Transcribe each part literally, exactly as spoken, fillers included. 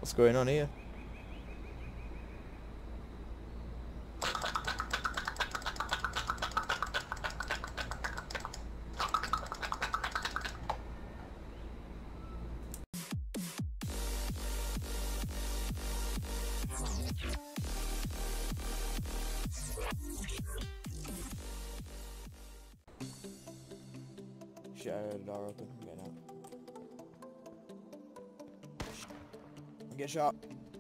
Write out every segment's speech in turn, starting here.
What's going on here? Shit, I heard a door open. I'm getting out. Get shot.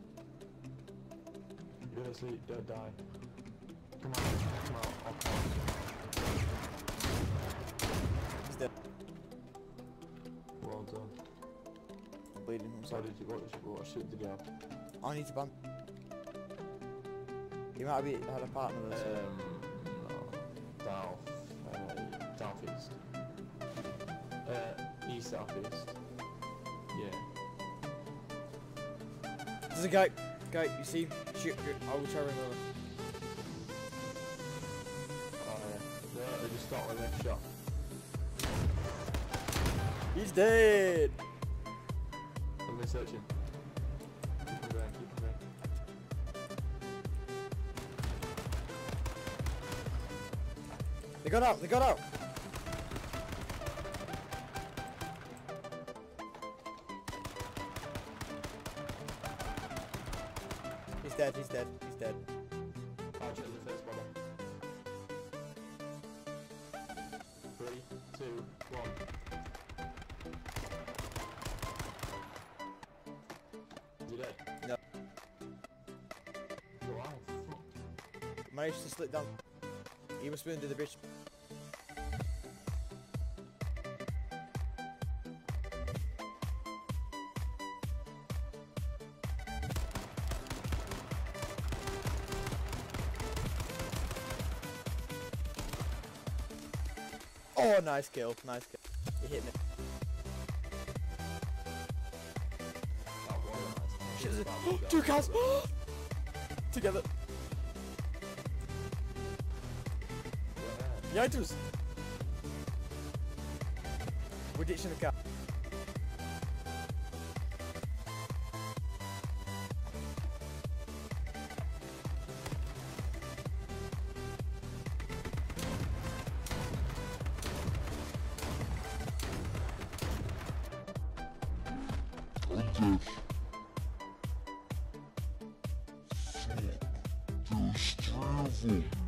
You're gonna see, don't die. Come on, come on, oh, come on. He's dead. Well done. I'm bleeding. I'm So sorry. did you, what, what shit did you have? I need to ban. You might have be, had a partner with us. Um, no. South, uh, southeast. Uh, east southeast. Yeah. There's a guy. Guy, you see? Shoot. I will try to remember. Oh yeah. Yeah, they just start with their shot. He's dead. And they're searching. Keep them going, keep them going. They got out. They got out. He's dead. He's dead. He's dead. I'll check the first brother. Three, two, one. Is he dead? No. Wow, fuck. Managed to slip down. He must be under the bridge. Oh, nice kill. Nice kill. He hit me. That was nice. Shit, there's That was a- two good. cars. Together. Yeah. Behind us. We're ditching the car. I'm dead. Fuck. There's three of them.